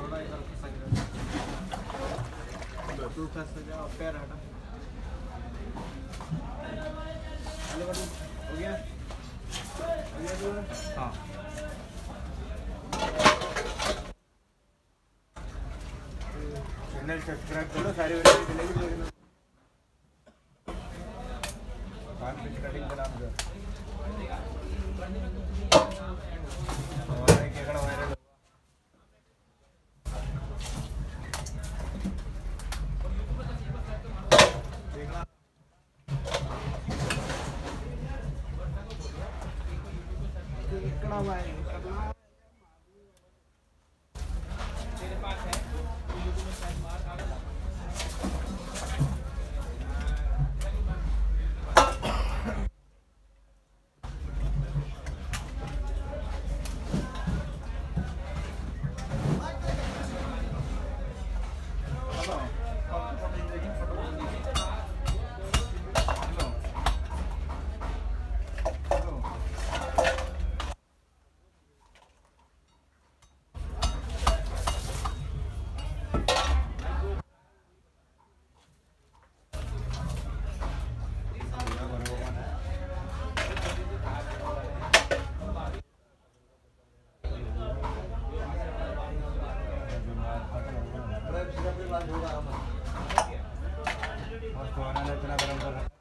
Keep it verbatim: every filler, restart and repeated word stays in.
थोड़ा इधर सही रहे तू फंस जा पैर हटा हो गया हो गया तू हाँ चैनल सब्सक्राइब करो सारी वीडियो चलेगी देख लो पांच मिनट कटिंग का नाम दो और एक एकड़ वायरल देखना एकड़ वायरल तेरे पास है यूट्यूब में सर्च मार आ गया और तो आना इतना गरम कर